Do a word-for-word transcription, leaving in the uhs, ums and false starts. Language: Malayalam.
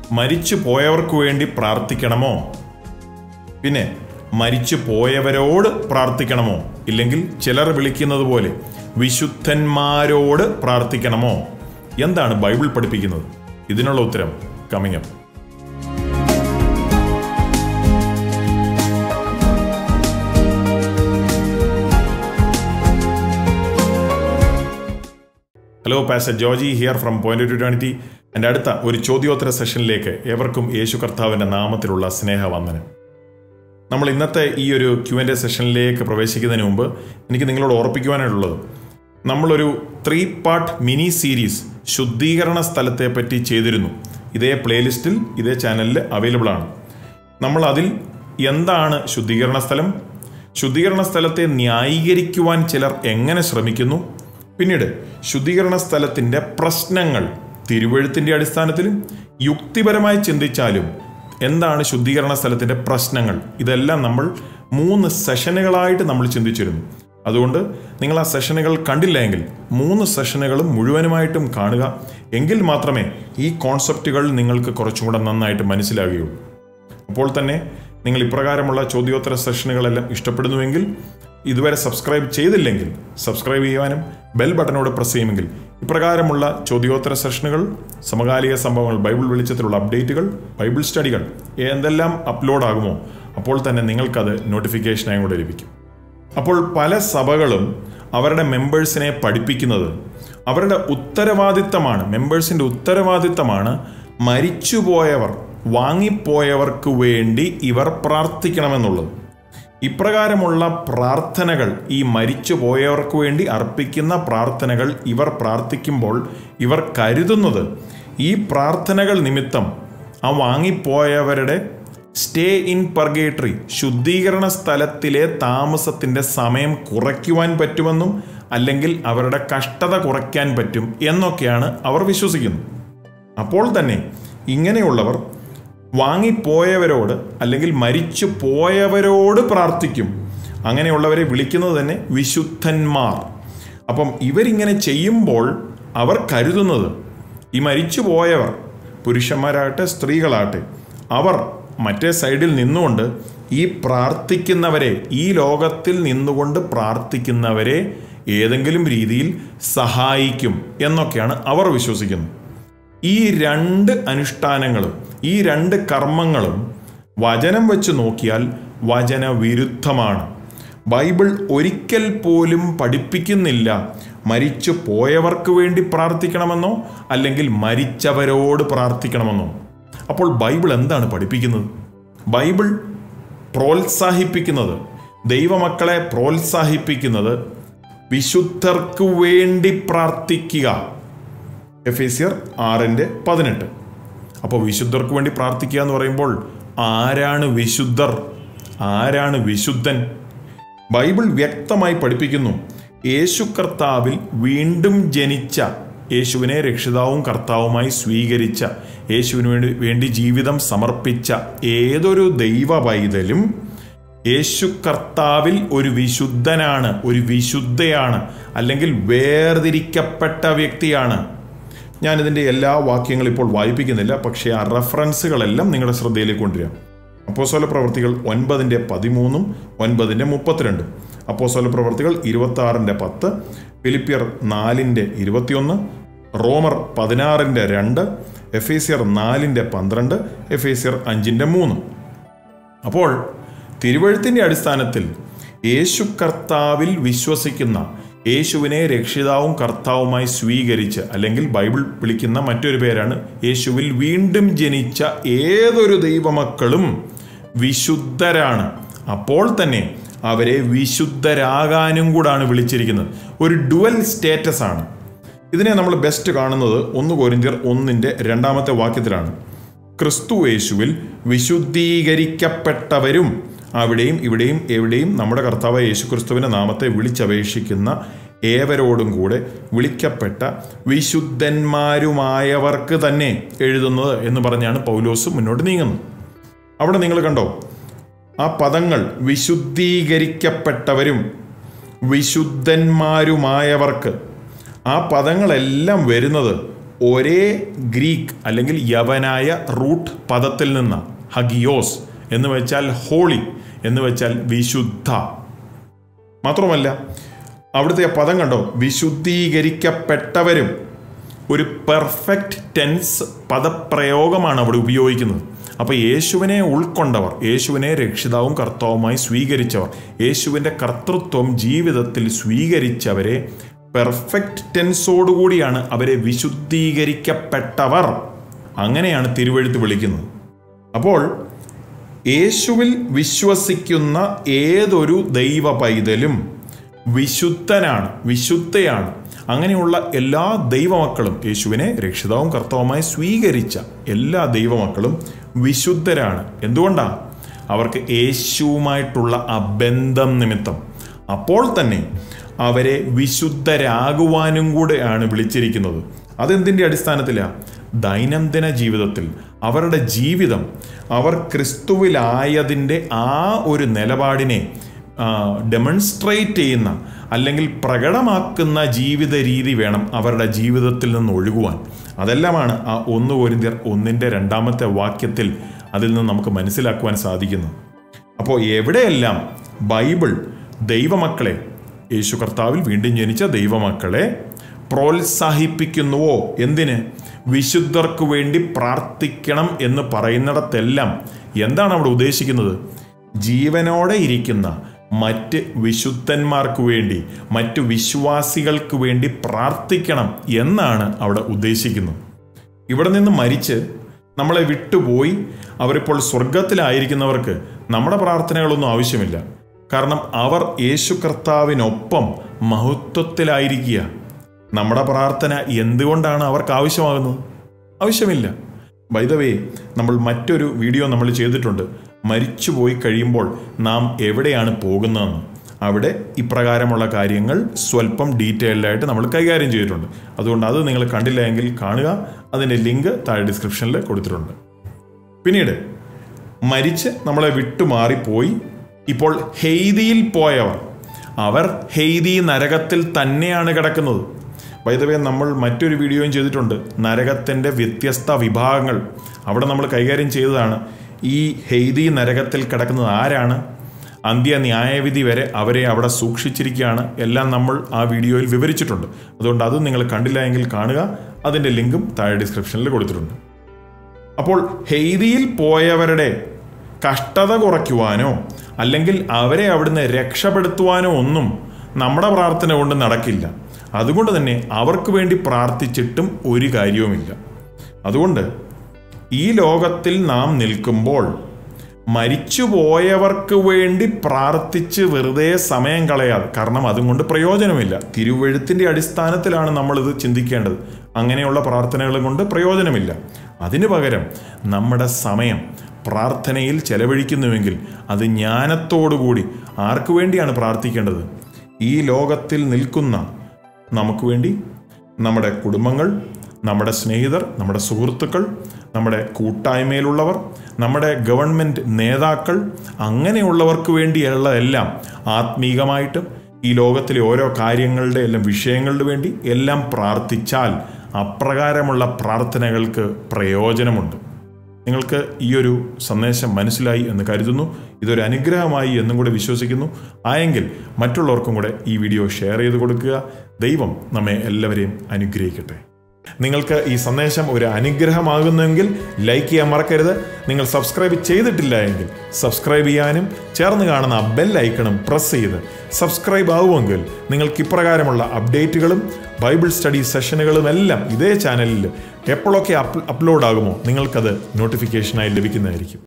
മരിച്ചു പോയവർക്ക് വേണ്ടി പ്രാർത്ഥിക്കണമോ? പിന്നെ മരിച്ചു പോയവരോട് പ്രാർത്ഥിക്കണമോ? ഇല്ലെങ്കിൽ ചിലർ വിളിക്കുന്നത് പോലെ വിശുദ്ധന്മാരോട് പ്രാർത്ഥിക്കണമോ? എന്താണ് ബൈബിൾ പഠിപ്പിക്കുന്നത്? ഇതിനുള്ള ഉത്തരം coming up. Hello, pastor Georgie here from point to eternity. എൻ്റെ അടുത്ത ഒരു ചോദ്യോത്തര സെഷനിലേക്ക് ഏവർക്കും യേശു കർത്താവിൻ്റെ നാമത്തിലുള്ള സ്നേഹവന്ദനം. നമ്മൾ ഇന്നത്തെ ഈ ഒരു ക്യു ആൻഡ് എ സെഷനിലേക്ക് പ്രവേശിക്കുന്നതിന് മുമ്പ് എനിക്ക് നിങ്ങളോട് ഓർപ്പിക്കുവാനായിട്ടുള്ളത്, നമ്മളൊരു ത്രീ പാർട്ട് മിനി സീരീസ് ശുദ്ധീകരണ സ്ഥലത്തെ പറ്റി ചെയ്തിരുന്നു. ഇതേ പ്ലേലിസ്റ്റിൽ ഇതേ ചാനലിൽ അവൈലബിൾ ആണ്. നമ്മൾ അതിൽ എന്താണ് ശുദ്ധീകരണ സ്ഥലം, ശുദ്ധീകരണ സ്ഥലത്തെ ന്യായീകരിക്കുവാൻ ചിലർ എങ്ങനെ ശ്രമിക്കുന്നു, പിന്നീട് ശുദ്ധീകരണ സ്ഥലത്തിൻ്റെ പ്രശ്നങ്ങൾ തിരുവെഴുത്തിൻ്റെ അടിസ്ഥാനത്തിലും യുക്തിപരമായി ചിന്തിച്ചാലും എന്താണ് ശുദ്ധീകരണ സ്ഥലത്തിൻ്റെ പ്രശ്നങ്ങൾ, ഇതെല്ലാം നമ്മൾ മൂന്ന് സെഷനുകളായിട്ട് നമ്മൾ ചിന്തിച്ചിരുന്നു. അതുകൊണ്ട് നിങ്ങൾ ആ സെഷനുകൾ കണ്ടില്ല എങ്കിൽ മൂന്ന് സെഷനുകളും മുഴുവനുമായിട്ടും കാണുക. എങ്കിൽ മാത്രമേ ഈ കോൺസെപ്റ്റുകൾ നിങ്ങൾക്ക് കുറച്ചും കൂടെ നന്നായിട്ട് മനസ്സിലാകുകയുള്ളൂ. അപ്പോൾ തന്നെ നിങ്ങൾ ഇപ്രകാരമുള്ള ചോദ്യോത്തര സെഷനുകളെല്ലാം ഇഷ്ടപ്പെടുന്നുവെങ്കിൽ, ഇതുവരെ സബ്സ്ക്രൈബ് ചെയ്തില്ലെങ്കിൽ സബ്സ്ക്രൈബ് ചെയ്യുവാനും ബെൽ ബട്ടനോട് പ്രസ് ചെയ്യുമെങ്കിൽ ഇപ്രകാരമുള്ള ചോദ്യോത്തര സെഷനുകൾ, സമകാലിക സംഭവങ്ങൾ, ബൈബിൾ വെളിച്ചത്തിലുള്ള അപ്ഡേറ്റുകൾ, ബൈബിൾ സ്റ്റഡികൾ എന്തെല്ലാം അപ്ലോഡ് ആകുമോ അപ്പോൾ തന്നെ നിങ്ങൾക്കത് നോട്ടിഫിക്കേഷനായി കൂടെ ലഭിക്കും. അപ്പോൾ പല സഭകളും അവരുടെ മെമ്പേഴ്സിനെ പഠിപ്പിക്കുന്നത് അവരുടെ ഉത്തരവാദിത്തമാണ്, മെമ്പേഴ്സിൻ്റെ ഉത്തരവാദിത്തമാണ് മരിച്ചുപോയവർ, വാങ്ങിപ്പോയവർക്ക് വേണ്ടി ഇവർ പ്രാർത്ഥിക്കണമെന്നുള്ളത്. ഇപ്രകാരമുള്ള പ്രാർത്ഥനകൾ, ഈ മരിച്ചു പോയവർക്ക് വേണ്ടി അർപ്പിക്കുന്ന പ്രാർത്ഥനകൾ ഇവർ പ്രാർത്ഥിക്കുമ്പോൾ ഇവർ കരുതുന്നത് ഈ പ്രാർത്ഥനകൾ നിമിത്തം ആ വാങ്ങിപ്പോയവരുടെ സ്റ്റേ ഇൻ പർഗേറ്ററി, ശുദ്ധീകരണ സ്ഥലത്തിലെ താമസത്തിൻ്റെ സമയം കുറയ്ക്കുവാൻ പറ്റുമെന്നും അല്ലെങ്കിൽ അവരുടെ കഷ്ടത കുറയ്ക്കാൻ പറ്റും എന്നൊക്കെയാണ് അവർ വിശ്വസിക്കുന്നത്. അപ്പോൾ തന്നെ ഇങ്ങനെയുള്ളവർ വാങ്ങിപ്പോയവരോട് അല്ലെങ്കിൽ മരിച്ചു പോയവരോട് പ്രാർത്ഥിക്കും. അങ്ങനെയുള്ളവരെ വിളിക്കുന്നത് തന്നെ വിശുദ്ധന്മാർ. അപ്പം ഇവരിങ്ങനെ ചെയ്യുമ്പോൾ അവർ കരുതുന്നത് ഈ മരിച്ചു പോയവർ, പുരുഷന്മാരാകട്ടെ സ്ത്രീകളാകട്ടെ, അവർ മറ്റേ സൈഡിൽ നിന്നുകൊണ്ട് ഈ പ്രാർത്ഥിക്കുന്നവരെ, ഈ ലോകത്തിൽ നിന്നുകൊണ്ട് പ്രാർത്ഥിക്കുന്നവരെ ഏതെങ്കിലും രീതിയിൽ സഹായിക്കും എന്നൊക്കെയാണ് അവർ വിശ്വസിക്കുന്നത്. ഈ രണ്ട് അനുഷ്ഠാനങ്ങളും ഈ രണ്ട് കർമ്മങ്ങളും വചനം വെച്ച് നോക്കിയാൽ വചനവിരുദ്ധമാണ്. ബൈബിൾ ഒരിക്കൽ പോലും പഠിപ്പിക്കുന്നില്ല മരിച്ചു പോയവർക്ക് വേണ്ടി പ്രാർത്ഥിക്കണമെന്നോ അല്ലെങ്കിൽ മരിച്ചവരോട് പ്രാർത്ഥിക്കണമെന്നോ. അപ്പോൾ ബൈബിൾ എന്താണ് പഠിപ്പിക്കുന്നത്? ബൈബിൾ പ്രോത്സാഹിപ്പിക്കുന്നത്, ദൈവമക്കളെ പ്രോത്സാഹിപ്പിക്കുന്നത് വിശുദ്ധർക്ക് വേണ്ടി പ്രാർത്ഥിക്കുക. എഫേസ്യർ ആറിൻ്റെ പതിനെട്ട്. അപ്പോൾ വിശുദ്ധർക്ക് വേണ്ടി പ്രാർത്ഥിക്കുക എന്ന് പറയുമ്പോൾ ആരാണ് വിശുദ്ധർ, ആരാണ് വിശുദ്ധൻ? ബൈബിൾ വ്യക്തമായി പഠിപ്പിക്കുന്നു, യേശു കർത്താവിൽ വീണ്ടും ജനിച്ച, യേശുവിനെ രക്ഷിതാവും കർത്താവുമായി സ്വീകരിച്ച, യേശുവിന് വേണ്ടി വേണ്ടി ജീവിതം സമർപ്പിച്ച ഏതൊരു ദൈവ പൈതലും യേശു കർത്താവിൽ ഒരു വിശുദ്ധനാണ്, ഒരു വിശുദ്ധയാണ്, അല്ലെങ്കിൽ വേർതിരിക്കപ്പെട്ട വ്യക്തിയാണ്. ഞാനിതിൻ്റെ എല്ലാ വാക്യങ്ങളും ഇപ്പോൾ വായിപ്പിക്കുന്നില്ല, പക്ഷേ ആ റെഫറൻസുകളെല്ലാം നിങ്ങളുടെ ശ്രദ്ധയിലേക്ക് കൊണ്ടുവരാം. അപ്പോസ്തല പ്രവൃത്തികൾ ഒൻപതിൻ്റെ പതിമൂന്നും ഒൻപതിൻ്റെ മുപ്പത്തിരണ്ടും, അപ്പോസ്തല പ്രവൃത്തികൾ ഇരുപത്തി ആറിൻ്റെ പത്ത്, ഫിലിപ്പിയർ നാലിൻ്റെ ഇരുപത്തിയൊന്ന്, റോമർ പതിനാറിൻ്റെ രണ്ട്, എഫേസ്യർ നാലിൻ്റെ പന്ത്രണ്ട്, എഫേസ്യർ അഞ്ചിൻ്റെ മൂന്ന്. അപ്പോൾ തിരുവെഴുത്തിൻ്റെ അടിസ്ഥാനത്തിൽ യേശു കർത്താവിൽ വിശ്വസിക്കുന്ന, യേശുവിനെ രക്ഷിതാവും കർത്താവുമായി സ്വീകരിച്ച്, അല്ലെങ്കിൽ ബൈബിൾ വിളിക്കുന്ന മറ്റൊരു പേരാണ് യേശുവിൽ വീണ്ടും ജനിച്ച ഏതൊരു ദൈവമക്കളും വിശുദ്ധരാണ്. അപ്പോൾ തന്നെ അവരെ വിശുദ്ധരാകാനും കൂടാണ് വിളിച്ചിരിക്കുന്നത്. ഒരു ഡുവൽ സ്റ്റേറ്റസ് ആണ്. ഇതിനെ നമ്മൾ ബെസ്റ്റ് കാണുന്നത് ഒന്ന് കൊരിന്ത്യർ ഒന്നിൻ്റെ രണ്ടാമത്തെ വാക്യത്തിലാണ്. ക്രിസ്തു യേശുവിൽ വിശുദ്ധീകരിക്കപ്പെട്ടവരും, അവിടെയും ഇവിടെയും എവിടെയും നമ്മുടെ കർത്താവ് യേശു ക്രിസ്തുവിൻ്റെ നാമത്തെ വിളിച്ചപേക്ഷിക്കുന്ന ഏവരോടും കൂടെ വിളിക്കപ്പെട്ട വിശുദ്ധന്മാരുമായവർക്ക് തന്നെ എഴുതുന്നത് എന്ന് പറഞ്ഞാണ് പൗലോസ് മുന്നോട്ട് നീങ്ങുന്നത്. അവിടെ നിങ്ങൾ കണ്ടോ ആ പദങ്ങൾ, വിശുദ്ധീകരിക്കപ്പെട്ടവരും വിശുദ്ധന്മാരുമായവർക്ക്. ആ പദങ്ങളെല്ലാം വരുന്നത് ഒരേ ഗ്രീക്ക് അല്ലെങ്കിൽ യവനായ റൂട്ട് പദത്തിൽ നിന്ന് ഹഗിയോസ് എന്ന് വെച്ചാൽ ഹോളി എന്ന് വെച്ചാൽ വിശുദ്ധ. മാത്രമല്ല അവിടുത്തെ പദം കണ്ടോ, വിശുദ്ധീകരിക്കപ്പെട്ടവരും. ഒരു പെർഫെക്റ്റ് ടെൻസ് പദപ്രയോഗമാണ് അവിടെ ഉപയോഗിക്കുന്നത്. അപ്പോൾ യേശുവിനെ ഉൾക്കൊണ്ടവർ, യേശുവിനെ രക്ഷിതാവും കർത്താവുമായി സ്വീകരിച്ചവർ, യേശുവിൻ്റെ കർത്തൃത്വം ജീവിതത്തിൽ സ്വീകരിച്ചവരെ പെർഫെക്റ്റ് ടെൻസോടുകൂടിയാണ് അവരെ വിശുദ്ധീകരിക്കപ്പെട്ടവർ. അങ്ങനെയാണ് തിരുവെഴുത്ത് വിളിക്കുന്നത്. അപ്പോൾ യേശുവിൽ വിശ്വസിക്കുന്ന ഏതൊരു ദൈവ പൈതലും വിശുദ്ധനാണ്, വിശുദ്ധയാണ്. അങ്ങനെയുള്ള എല്ലാ ദൈവമക്കളും, യേശുവിനെ രക്ഷിതാവും കർത്താവുമായി സ്വീകരിച്ച എല്ലാ ദൈവമക്കളും വിശുദ്ധരാണ്. എന്തുകൊണ്ടാണ്? അവർക്ക് യേശുവുമായിട്ടുള്ള ആ ബന്ധം നിമിത്തം. അപ്പോൾ തന്നെ അവരെ വിശുദ്ധരാകുവാനും കൂടെയാണ് വിളിച്ചിരിക്കുന്നത്. അതെന്തിൻ്റെ അടിസ്ഥാനത്തിലാണ്? ദൈനംദിന ജീവിതത്തിൽ അവരുടെ ജീവിതം, അവർ ക്രിസ്തുവിലായതിൻ്റെ ആ ഒരു നിലപാടിനെ ഡെമോൺസ്ട്രേറ്റ് ചെയ്യുന്ന അല്ലെങ്കിൽ പ്രകടമാക്കുന്ന ജീവിത രീതി വേണം അവരുടെ ജീവിതത്തിൽ നിന്ന് ഒഴുകുവാൻ. അതെല്ലാമാണ് ആ ഒന്ന് കൊരിന്ത്യർ ഒന്നിൻ്റെ രണ്ടാമത്തെ വാക്യത്തിൽ അതിൽ നിന്ന് നമുക്ക് മനസ്സിലാക്കുവാൻ സാധിക്കുന്നു. അപ്പോൾ എവിടെയെല്ലാം ബൈബിൾ ദൈവമക്കളെ, യേശു കർത്താവിൽ വീണ്ടും ജനിച്ച ദൈവമക്കളെ പ്രോത്സാഹിപ്പിക്കുന്നുവോ, എന്തിന്? വിശുദ്ധർക്ക് വേണ്ടി പ്രാർത്ഥിക്കണം എന്ന് പറയുന്നിടത്തെല്ലാം എന്താണ് അവിടെ ഉദ്ദേശിക്കുന്നത്? ജീവനോടെ ഇരിക്കുന്ന മറ്റ് വിശുദ്ധന്മാർക്ക് വേണ്ടി, മറ്റു വിശ്വാസികൾക്ക് വേണ്ടി പ്രാർത്ഥിക്കണം എന്നാണ് അവിടെ ഉദ്ദേശിക്കുന്നത്. ഇവിടെ നിന്ന് മരിച്ച് നമ്മളെ വിട്ടുപോയി അവരിപ്പോൾ സ്വർഗത്തിലായിരിക്കുന്നവർക്ക് നമ്മുടെ പ്രാർത്ഥനകളൊന്നും ആവശ്യമില്ല. കാരണം അവർ യേശു കർത്താവിനൊപ്പം മഹത്വത്തിലായിരിക്കുക. നമ്മുടെ പ്രാർത്ഥന എന്തുകൊണ്ടാണ് അവർക്ക് ആവശ്യമാകുന്നത്? ആവശ്യമില്ല. ബൈ ദ വേ, നമ്മൾ മറ്റൊരു വീഡിയോ നമ്മൾ ചെയ്തിട്ടുണ്ട്, മരിച്ചുപോയി കഴിയുമ്പോൾ നാം എവിടെയാണ് പോകുന്നതെന്ന്. അവിടെ ഇപ്രകാരമുള്ള കാര്യങ്ങൾ സ്വല്പം ഡീറ്റെയിൽഡായിട്ട് നമ്മൾ കൈകാര്യം ചെയ്തിട്ടുണ്ട്. അതുകൊണ്ട് അത് നിങ്ങൾ കണ്ടില്ല എങ്കിൽ കാണുക. അതിൻ്റെ ലിങ്ക് താഴെ ഡിസ്ക്രിപ്ഷനിൽ കൊടുത്തിട്ടുണ്ട്. പിന്നീട് മരിച്ച് നമ്മളെ വിട്ടുമാറിപ്പോയി ഇപ്പോൾ ഹെയ്ദിയിൽ പോയവർ, അവർ ഹെയ്ദി നരകത്തിൽ തന്നെയാണ് കിടക്കുന്നത്. ബൈ ദ വേ, നമ്മൾ മറ്റൊരു വീഡിയോയും ചെയ്തിട്ടുണ്ട്, നരകത്തിൻ്റെ വ്യത്യസ്ത വിഭാഗങ്ങൾ. അവിടെ നമ്മൾ കൈകാര്യം ചെയ്തതാണ് ഈ ഹെയ്ദി നരകത്തിൽ കിടക്കുന്നത് ആരാണ്, അന്ത്യ ന്യായവിധി വരെ അവരെ അവിടെ സൂക്ഷിച്ചിരിക്കുകയാണ്. എല്ലാം നമ്മൾ ആ വീഡിയോയിൽ വിവരിച്ചിട്ടുണ്ട്. അതുകൊണ്ട് അത് നിങ്ങൾ കണ്ടില്ല എങ്കിൽ കാണുക. അതിൻ്റെ ലിങ്കും താഴെ ഡിസ്ക്രിപ്ഷനിൽ കൊടുത്തിട്ടുണ്ട്. അപ്പോൾ ഹെയ്ദിയിൽ പോയവരുടെ കഷ്ടത കുറയ്ക്കുവാനോ അല്ലെങ്കിൽ അവരെ അവിടുന്ന് രക്ഷപ്പെടുത്തുവാനോ ഒന്നും നമ്മുടെ പ്രാർത്ഥന കൊണ്ട് നടക്കില്ല. അതുകൊണ്ട് തന്നെ അവർക്ക് വേണ്ടി പ്രാർത്ഥിച്ചിട്ടും ഒരു കാര്യവുമില്ല. അതുകൊണ്ട് ഈ ലോകത്തിൽ നാം നിൽക്കുമ്പോൾ മരിച്ചുപോയവർക്ക് വേണ്ടി പ്രാർത്ഥിച്ച് വെറുതെ സമയം കളയാതെ, കാരണം അതുകൊണ്ട് പ്രയോജനമില്ല. തിരുവെഴുത്തിൻ്റെ അടിസ്ഥാനത്തിലാണ് നമ്മളിത് ചിന്തിക്കേണ്ടത്. അങ്ങനെയുള്ള പ്രാർത്ഥനകളും കൊണ്ട് പ്രയോജനമില്ല. അതിനു പകരം നമ്മുടെ സമയം പ്രാർത്ഥനയിൽ ചെലവഴിക്കുന്നുവെങ്കിൽ അത് ജ്ഞാനത്തോടുകൂടി ആർക്കു വേണ്ടിയാണ് പ്രാർത്ഥിക്കേണ്ടത്? ഈ ലോകത്തിൽ നിൽക്കുന്ന നമുക്ക് വേണ്ടി, നമ്മുടെ കുടുംബങ്ങൾ, നമ്മുടെ സ്നേഹിതർ, നമ്മുടെ സുഹൃത്തുക്കൾ, നമ്മുടെ കൂട്ടായ്മയിലുള്ളവർ, നമ്മുടെ ഗവൺമെൻറ് നേതാക്കൾ, അങ്ങനെയുള്ളവർക്ക് വേണ്ടിയുള്ളതെല്ലാം ആത്മീകമായിട്ടും ഈ ലോകത്തിലെ ഓരോ കാര്യങ്ങളുടെ എല്ലാം വിഷയങ്ങളുടെ വേണ്ടി എല്ലാം പ്രാർത്ഥിച്ചാൽ അപ്രകാരമുള്ള പ്രാർത്ഥനകൾക്ക് പ്രയോജനമുണ്ട്. നിങ്ങൾക്ക് ഈ ഒരു സന്ദേശം മനസ്സിലായി എന്ന് കരുതുന്നു. ഇതൊരു അനുഗ്രഹമായി എന്നും കൂടെ വിശ്വസിക്കുന്നു. ആയെങ്കിൽ മറ്റുള്ളവർക്കും കൂടെ ഈ വീഡിയോ ഷെയർ ചെയ്ത് കൊടുക്കുക. ദൈവം നമ്മെ എല്ലാവരെയും അനുഗ്രഹിക്കട്ടെ. നിങ്ങൾക്ക് ഈ സന്ദേശം ഒരു അനുഗ്രഹമാകുന്നെങ്കിൽ ലൈക്ക് ചെയ്യാൻ മറക്കരുത്. നിങ്ങൾ സബ്സ്ക്രൈബ് ചെയ്തിട്ടില്ല എങ്കിൽ സബ്സ്ക്രൈബ് ചെയ്യാനും ചേർന്ന് കാണുന്ന ബെൽ ഐക്കണും പ്രസ് ചെയ്ത് സബ്സ്ക്രൈബ് ആവുമെങ്കിൽ നിങ്ങൾക്ക് ഇപ്രകാരമുള്ള അപ്ഡേറ്റുകളും ബൈബിൾ സ്റ്റഡി സെഷനുകളും എല്ലാം ഇതേ ചാനലിൽ എപ്പോഴൊക്കെ അപ്ലോഡ് ആകുമോ നിങ്ങൾക്കത് നോട്ടിഫിക്കേഷനായി ലഭിക്കുന്നതായിരിക്കും.